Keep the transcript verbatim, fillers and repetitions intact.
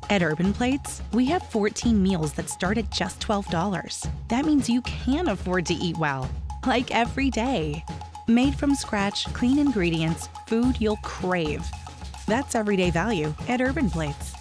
At Urban Plates, we have fourteen meals that start at just twelve dollars. That means you can afford to eat well, like every day. Made from scratch, clean ingredients, food you'll crave. That's everyday value at Urban Plates.